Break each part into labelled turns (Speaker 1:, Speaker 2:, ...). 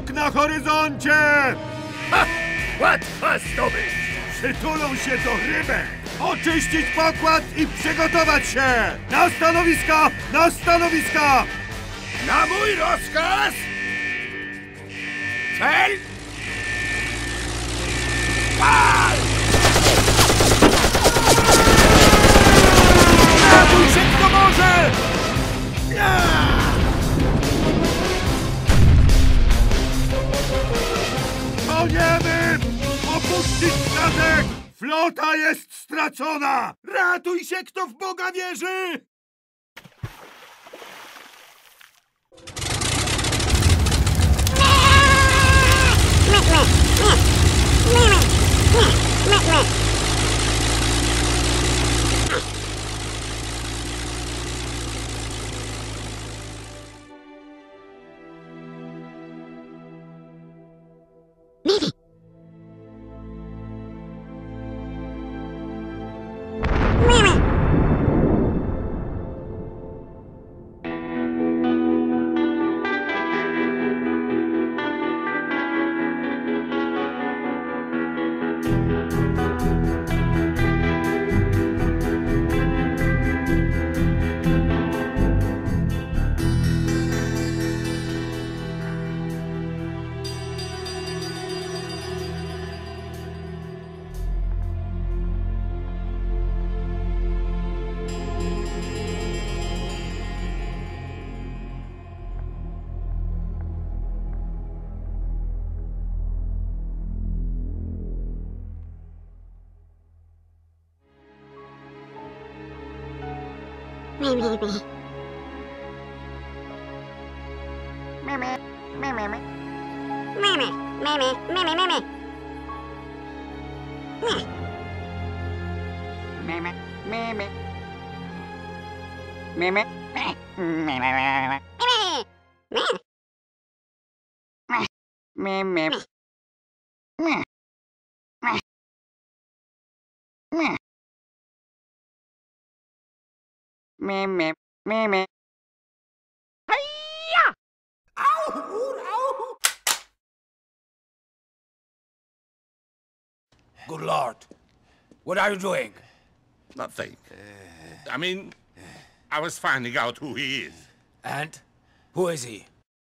Speaker 1: Wróg na horyzoncie!
Speaker 2: Ha! Łatwa zdobycz!
Speaker 1: Przytulą się do rybek! Oczyścić pokład i przygotować się! Na stanowiska! Na stanowiska!
Speaker 2: Na mój rozkaz! Cel! Pal!
Speaker 1: Ratuj się, kto może! Toniemy! Opuścić statek! Flota jest stracona! Ratuj się, kto w Boga wierzy!
Speaker 2: Good Lord, what are you doing?
Speaker 3: Nothing. I mean, I was finding out who he is.
Speaker 2: And? Who is he?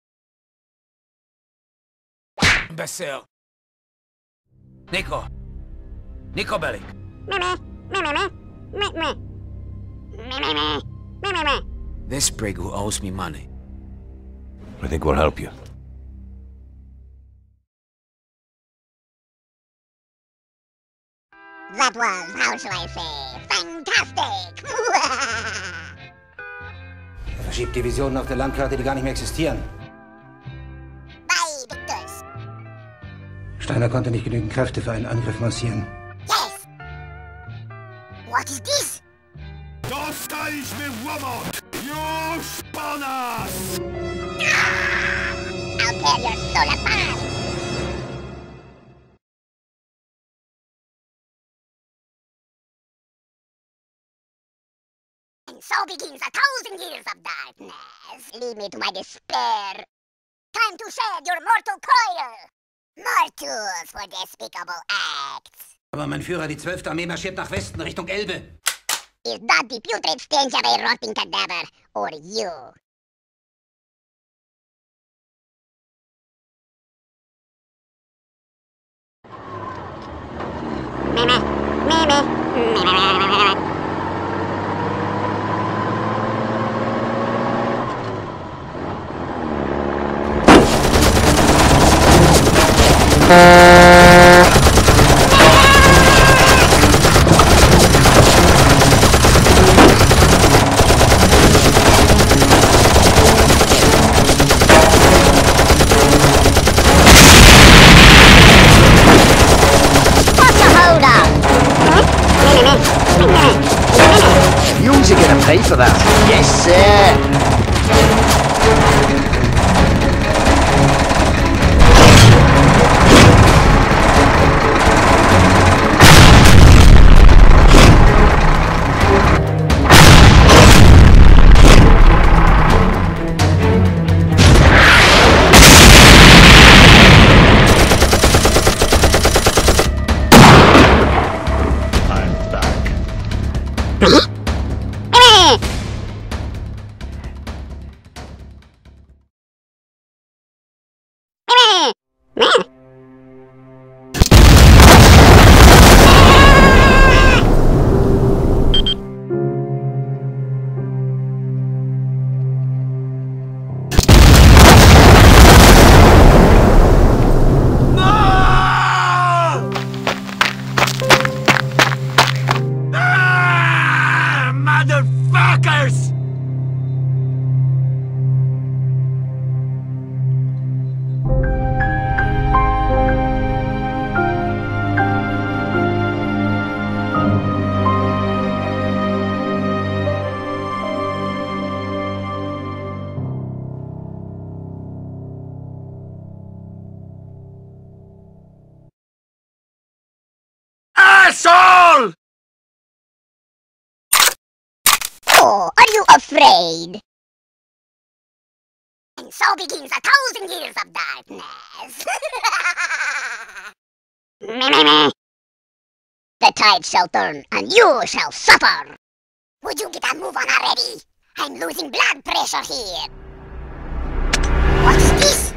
Speaker 2: Imbecile. Nico. Nico Bellic. This prig who owes me money.
Speaker 4: I think we'll help you.
Speaker 5: That was, how shall I say, fantastic!
Speaker 6: Er verschiebt Divisionen auf der Landkarte, die gar nicht mehr existieren.
Speaker 5: By Victors.
Speaker 6: Steiner konnte nicht genügend Kräfte für einen Angriff massieren.
Speaker 5: Yes! What is this?
Speaker 1: Dostaliśmy łomot! Już po nas!
Speaker 5: I'll tear your soul apart! And so begins 1,000 years of darkness. Lead me to my despair. Time to shed your mortal coil. Mortus for despicable acts.
Speaker 6: Aber mein Führer, die 12. Armee marschiert nach Westen, Richtung Elbe.
Speaker 5: Is that the putrid stench of a rotting cadaver, or you?
Speaker 7: You're gonna pay for that. Yes, sir.
Speaker 5: afraid. And so begins 1,000 years of darkness. Meh. The tide shall turn, and you shall suffer. Would you get a move on already? I'm losing blood pressure here. What's this?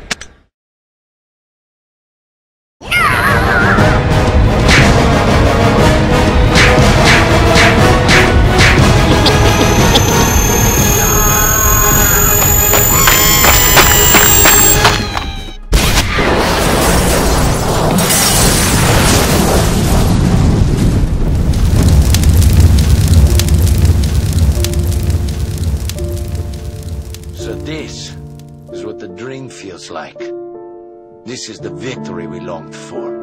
Speaker 8: So this is what the dream feels like. This is the victory we longed for.